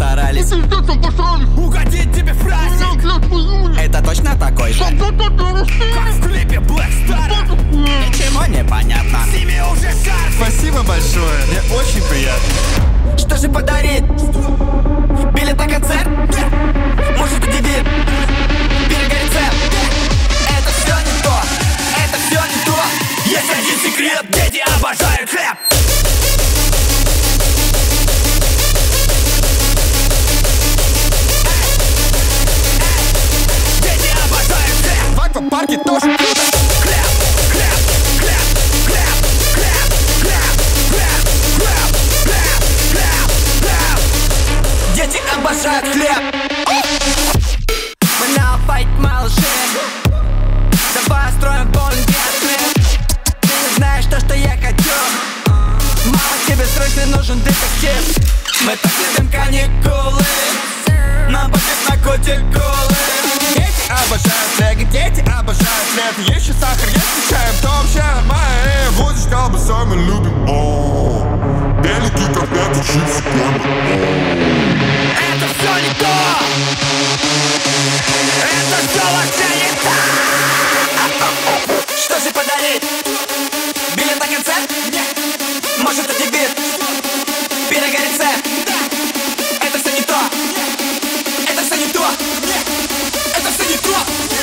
постарались угодить тебе в праздник. Это точно такой же, как в клипе Black Star. Ничего не понятно, с ними уже шарф. Спасибо большое, мне очень приятно. Что же подарит? Билет на концерт? Может, удивит? Перегорит цен? Это все не то, это все не то. Есть один секрет, дети обожают хлеб. Дети обожают хлеб. В аквапарке тоже круто. Хлеб, хлеб, хлеб, хлеб, хлеб, хлеб, хлеб, хлеб, хлеб, хлеб, хлеб. Дети обожают хлеб. Мы на файт малыши. Давай строим полный ответ. Ты не знаешь то, что я хочу. Мама, тебе срочно нужен детектив. Мы так любим каникулы. Нам пойдет на кутикулы. Дети обожают снег, дети обожают лето. Еще сахар, есть чаем, то вообще нормально. Водишь колбасой, мы любим. Белики, котлеты, чипсы, прямо. Это все не то. Это все вообще не то. Что же подарить? Билет на концерт? Нет. Может, это дебют? Перегорит цен? Это все не то. Это все не то. Это все не то.